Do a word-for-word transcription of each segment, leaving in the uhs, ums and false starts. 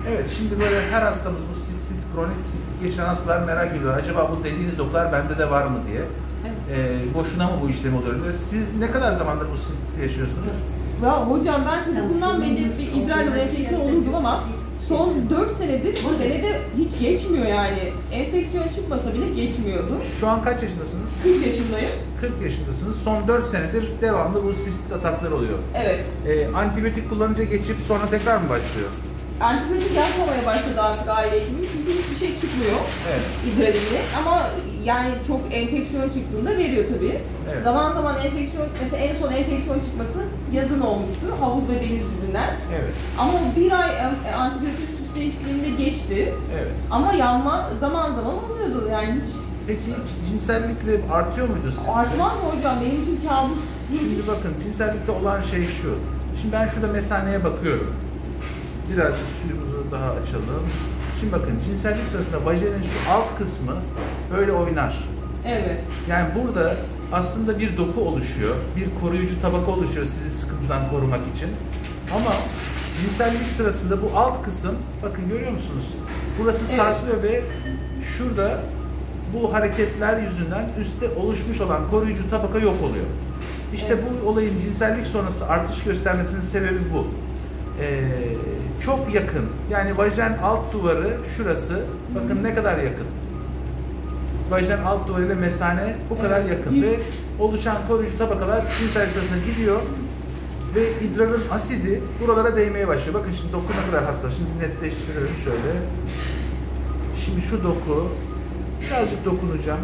Evet, şimdi böyle her hastamız bu sistit, kronik sistit geçiren hastalar merak ediyor. Acaba bu dediğiniz dokular bende de var mı diye. Evet. Ee, boşuna mı bu işlem oluyor? Siz ne kadar zamandır bu sistit yaşıyorsunuz? Ya hocam ben çocukluğumdan beri bir idrar yolu enfeksiyon olurdum ama son dört senedir, senede hiç geçmiyor yani. Enfeksiyon çıkmasa bile geçmiyordu. Şu an kaç yaşındasınız? kırk yaşındayım. kırk yaşındasınız. Son dört senedir devamlı bu sistit atakları oluyor. Evet. Ee, antibiyotik kullanınca geçip sonra tekrar mı başlıyor? Antibiyotik yapmamaya başladı artık aile hekimi çünkü hiçbir şey çıkmıyor Evet. idrarinde ama yani çok enfeksiyon çıktığında veriyor tabii. Evet. Zaman zaman enfeksiyon, mesela en son enfeksiyon çıkması yazın olmuştu havuz ve deniz yüzünden. Evet. Ama o bir ay e, antibiyotik süs değiştiğinde geçti. Evet. Ama yanma zaman zaman oluyordu yani hiç. Peki hiç cinsellikle artıyor muydu sizce? Artmaz mı hocam? Benim için kabus. Şimdi bakın cinsellikte olan şey şu. Şimdi ben şurada mesaneye bakıyorum. Birazcık suyumuzu daha açalım. Şimdi bakın cinsellik sırasında vajinin şu alt kısmı böyle oynar. Evet. Yani burada aslında bir doku oluşuyor, bir koruyucu tabaka oluşuyor sizi sıkıntıdan korumak için. Ama cinsellik sırasında bu alt kısım, bakın görüyor musunuz? Burası Evet. sarsılıyor ve şurada bu hareketler yüzünden üstte oluşmuş olan koruyucu tabaka yok oluyor. İşte Evet. bu olayın cinsellik sonrası artış göstermesinin sebebi bu. Ee, çok yakın, yani vajen alt duvarı şurası, bakın ne kadar yakın. Vajen alt duvarı ile mesane bu kadar Evet. yakın ve oluşan koruyucu tabakalar cinsellik sırasında gidiyor ve idrarın asidi buralara değmeye başlıyor. Bakın şimdi doku ne kadar hassas. Şimdi netleştirelim şöyle. Şimdi şu doku, birazcık dokunacağım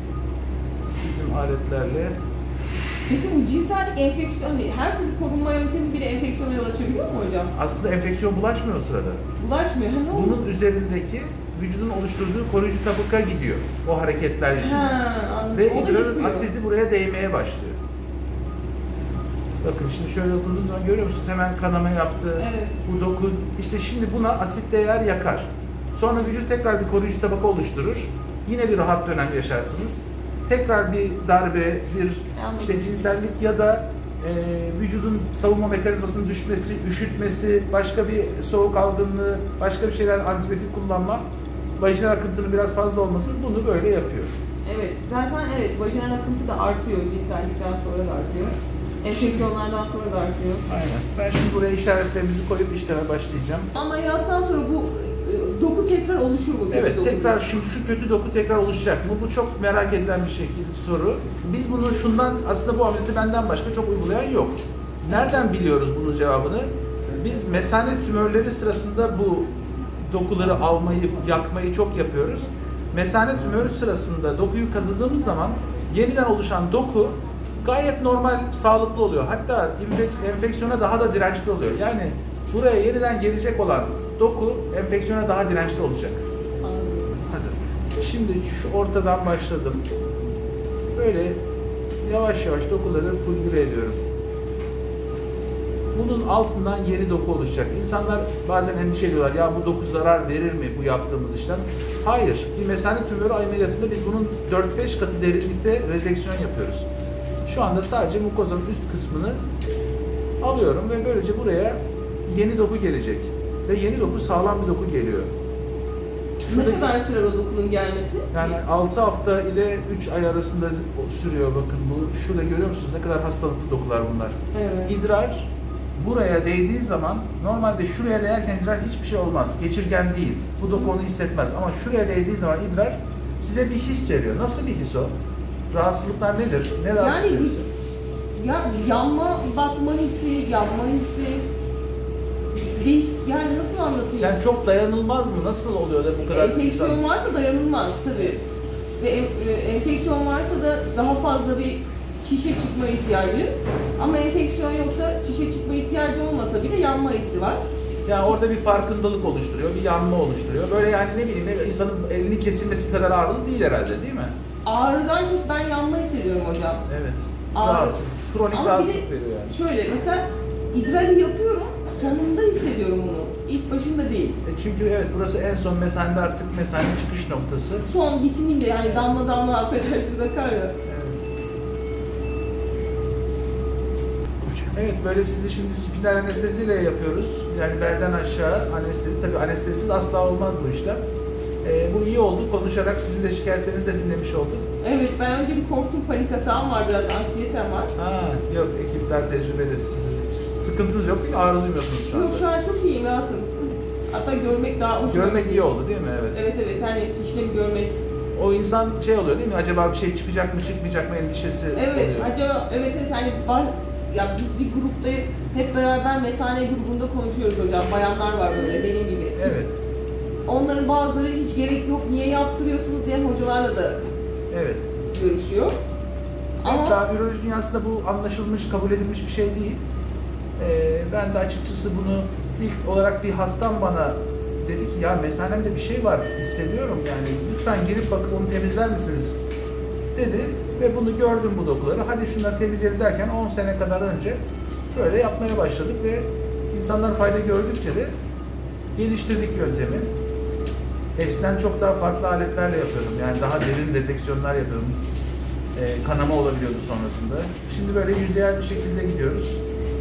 bizim aletlerle. Peki bu cinsellik enfeksiyon değil. Her türlü korunma yöntemi bile enfeksiyona yol açabiliyor mu hocam? Aslında enfeksiyon bulaşmıyor o sırada. Bulaşmıyor. Ha, ne oldu? Bunun üzerindeki vücudun oluşturduğu koruyucu tabaka gidiyor o hareketler yüzünden. Ha, anladım. Ve O da idrarın yıkıyor. asidi buraya değmeye başlıyor. Bakın şimdi şöyle dokunduğunuz zaman görüyor musunuz? Hemen kanama yaptı. Evet. Bu doku, işte şimdi buna asit değer yakar. Sonra vücut tekrar bir koruyucu tabaka oluşturur. Yine bir rahat dönem yaşarsınız. Tekrar bir darbe, bir Anladım. işte cinsellik ya da e, vücudun savunma mekanizmasının düşmesi, üşütmesi, başka bir soğuk algınlığı, başka bir şeyler antibiyotik kullanma, vajinal akıntının biraz fazla olması bunu böyle yapıyor. Evet. Zaten evet vajinal akıntı da artıyor cinsellikten sonra da artıyor. Enfeksiyonlardan sonra da artıyor. Aynen. Ben şimdi buraya işaretlerimizi koyup işleme başlayacağım. Ameliyattan sonra bu e, doku tekrar oluşur mu? Evet, doku? tekrar şimdi şu kötü doku tekrar oluşacak mı? Bu çok merak edilen bir şekilde soru. Biz bunu şundan, aslında bu ameliyatı benden başka çok uygulayan yok. Nereden biliyoruz bunun cevabını? Biz mesane tümörleri sırasında bu dokuları almayı, yakmayı çok yapıyoruz. Mesane tümörü sırasında dokuyu kazıdığımız zaman yeniden oluşan doku gayet normal, sağlıklı oluyor. Hatta enfeksiyona daha da dirençli oluyor. Yani buraya yeniden gelecek olan doku enfeksiyona daha dirençli olacak. Anladım. Hadi. Şimdi şu ortadan başladım. Böyle yavaş yavaş dokuları fulgüre ediyorum. Bunun altından yeni doku oluşacak. İnsanlar bazen endişe ediyorlar. Ya bu doku zarar verir mi bu yaptığımız işlem? Hayır. Bir mesane tümörü ameliyatında biz bunun dört beş katı derinlikte rezeksiyon yapıyoruz. Şu anda sadece mukozanın üst kısmını alıyorum ve böylece buraya yeni doku gelecek. Ve yeni doku sağlam bir doku geliyor. Şurada, ne kadar sürer o dokunun gelmesi? yani altı hafta ile üç ay arasında sürüyor bakın bu. Şurada görüyor musunuz ne kadar hastalıklı dokular bunlar. Evet. İdrar buraya değdiği zaman normalde şuraya değerken idrar hiçbir şey olmaz. Geçirgen değil. Bu doku onu hissetmez. Ama şuraya değdiği zaman idrar size bir his veriyor. Nasıl bir his o? Rahatsızlıklar nedir? Ne rahatsız Yani ediyor sizi? ya yanma, batma hissi, yanma hissi, değiş, yani nasıl anlatayım? Yani çok dayanılmaz mı? Nasıl oluyor da bu kadar Enfeksiyon insan? varsa dayanılmaz tabii. Ve en- e, enfeksiyon varsa da daha fazla bir çişe çıkma ihtiyacı. Ama enfeksiyon yoksa çişe çıkma ihtiyacı olmasa bile yanma hissi var. Yani orada bir farkındalık oluşturuyor, bir yanma oluşturuyor. Böyle yani ne bileyim insanın elinin kesilmesi kadar ağrılı değil herhalde değil mi? Ağrıdan çok ben yanma hissediyorum hocam. Evet. Ağrı. Rahatsız. Kronik Ama bir rahatsızlık de veriyor yani. şöyle mesela idrarı yapıyorum, sonunda hissediyorum onu. İlk başında değil. E çünkü evet burası en son mesanede artık mesane çıkış noktası. Son bitiminde yani damla damla affedersiniz akar ya. Evet, böyle sizi şimdi spinal anesteziyle yapıyoruz. Yani belden aşağı anestezi. Tabii anestezisiz asla olmaz bu işlem. Ee, bu iyi oldu. Konuşarak sizin de şikayetlerinizi de dinlemiş olduk. Evet, ben önce bir korktum, panik atağım var, biraz anksiyetem var. Ha, yok, ekipler tecrübeli. Sizin sıkıntınız yok değil mi? Ağrı duymuyorsunuz şu anda. Yok, şu an çok iyiyim, rahatım. Hatta görmek daha hoşuma Görmek gitti. iyi oldu değil mi? Evet. Evet evet, hani işlemi görmek. O insan şey oluyor değil mi? Acaba bir şey çıkacak mı, çıkmayacak mı endişesi Evet, oluyor. acaba evet evet hani var ya, biz bir grupta hep beraber mesane grubunda konuşuyoruz hocam. Bayanlar var böyle benim gibi. Evet. Onların bazıları hiç gerek yok, niye yaptırıyorsunuz diyen hocalarla da Evet. görüşüyor. Ama Hatta üroloji dünyasında bu anlaşılmış, kabul edilmiş bir şey değil. Ee, ben de açıkçası bunu ilk olarak bir hastam bana dedi ki ya mesanemde bir şey var hissediyorum yani lütfen girip bakıp onu temizler misiniz dedi ve bunu gördüm bu dokuları. Hadi şunları temizleyelim derken on sene kadar önce böyle yapmaya başladık ve insanlar fayda gördükçe de geliştirdik yöntemi. Eskiden çok daha farklı aletlerle yapıyordum. Yani daha derin reseksiyonlar yapıyordum. Ee, kanama olabiliyordu sonrasında. Şimdi böyle yüzeyel bir şekilde gidiyoruz.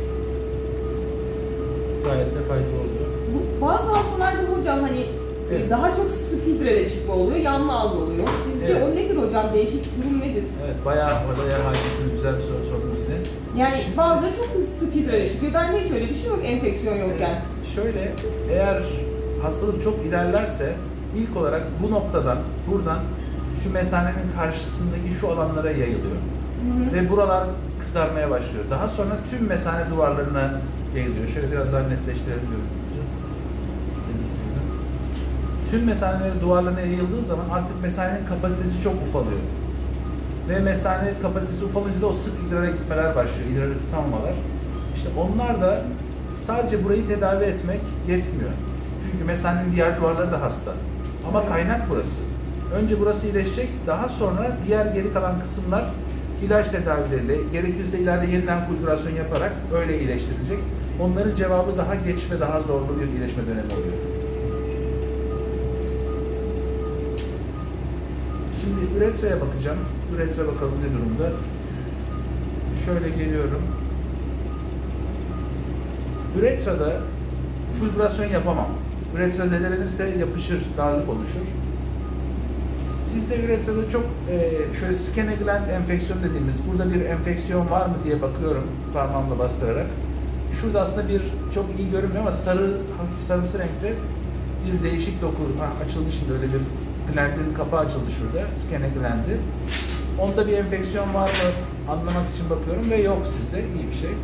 Gayet de faydalı oluyor. bu, bazı hastalarda hocam hani Evet. daha çok spidrele çıkma oluyor, yanma az oluyor. Sizce Evet. o nedir hocam? Değişik durum nedir? Evet, bayağı bayağı hakimsiniz. Güzel bir soru sordunuz yine. Yani Şimdi- bazıları çok hızlı spidrele çıkıyor. Bende hiç öyle bir şey yok enfeksiyon yokken. Evet, şöyle, eğer hastalık çok ilerlerse ilk olarak bu noktadan, buradan şu mesanenin karşısındaki şu alanlara yayılıyor. Hı hı. Ve buralar kızarmaya başlıyor. Daha sonra tüm mesane duvarlarına yayılıyor. Şöyle biraz daha netleştirelim görüntümüzü. Tüm mesaneleri duvarlarına yayıldığı zaman artık mesanenin kapasitesi çok ufalıyor. Ve mesane kapasitesi ufalınca da o sık idrara gitmeler başlıyor, idrarı tutamamalar. İşte onlar da sadece burayı tedavi etmek yetmiyor. Çünkü mesanenin diğer duvarları da hasta. Ama kaynak burası. Önce burası iyileşecek, daha sonra diğer geri kalan kısımlar ilaç tedavileriyle, gerekirse ileride yeniden fulgürasyon yaparak öyle iyileştirilecek. Onların cevabı daha geç ve daha zorlu bir iyileşme dönemi oluyor. Şimdi üretraya bakacağım. Üretra bakalım ne durumda. Şöyle geliyorum. Üretrada fulgürasyon yapamam. Üretra zedelenirse yapışır, darlık oluşur. Sizde üretrada çok e, şöyle skene gland enfeksiyon dediğimiz, burada bir enfeksiyon var mı diye bakıyorum parmağımla bastırarak. Şurada aslında bir çok iyi görünmüyor ama sarı, hafif sarımsı renkte bir değişik doku. Ha, açıldı şimdi, öyle bir glandin kapağı açıldı şurada, skene glandi. Onda bir enfeksiyon var mı anlamak için bakıyorum ve yok sizde, iyi bir şey.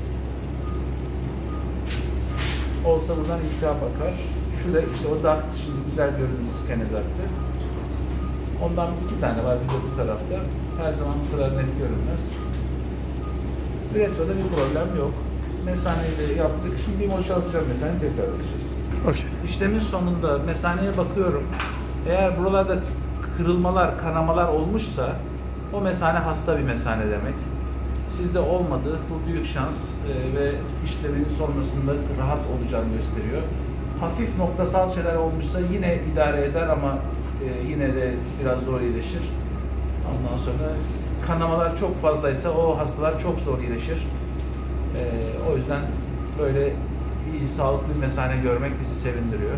Olsa buradan iltihap akar. Şurada işte o duct, şimdi güzel göründü skene duct'ı. Ondan iki tane var, bir de bu tarafta. Her zaman bu kadar net görünmez. Üretrada bir problem yok. Mesaneyi de yaptık. Şimdi bir boşaltacağım mesaneyi, tekrar alacağız. Okay. İşlemin sonunda mesaneye bakıyorum. Eğer buralarda kırılmalar, kanamalar olmuşsa o mesane hasta bir mesane demek. Sizde olmadı. Bu büyük şans e, ve işlemin sonrasında rahat olacağını gösteriyor. Hafif noktasal şeyler olmuşsa yine idare eder ama e, yine de biraz zor iyileşir. Ondan sonra kanamalar çok fazlaysa o hastalar çok zor iyileşir. E, o yüzden böyle iyi, sağlıklı bir mesane görmek bizi sevindiriyor.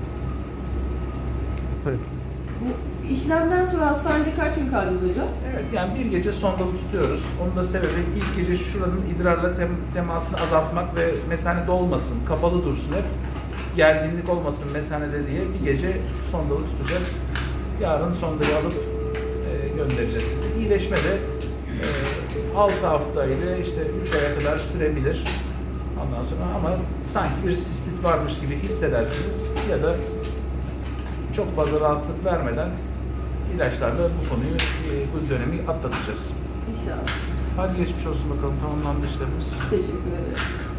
Evet. Bu işlemden sonra hastanede kaç gün kalacağız hocam? Evet, yani bir gece sondalı tutuyoruz. Onun da sebebi ilk gece şuranın idrarla tem temasını azaltmak ve mesane dolmasın, kapalı dursun hep. Gerginlik olmasın mesanede diye bir gece sondalı tutacağız. Yarın sondayı alıp e, göndereceğiz sizi. İyileşme de e, altı hafta ile işte üç aya kadar sürebilir. Ondan sonra ama sanki bir sistit varmış gibi hissedersiniz ya da çok fazla rahatsızlık vermeden ilaçlarla bu konuyu, bu dönemi atlatacağız. İnşallah. Hadi geçmiş olsun bakalım, tamamlandı işlemimiz. Teşekkür ederim.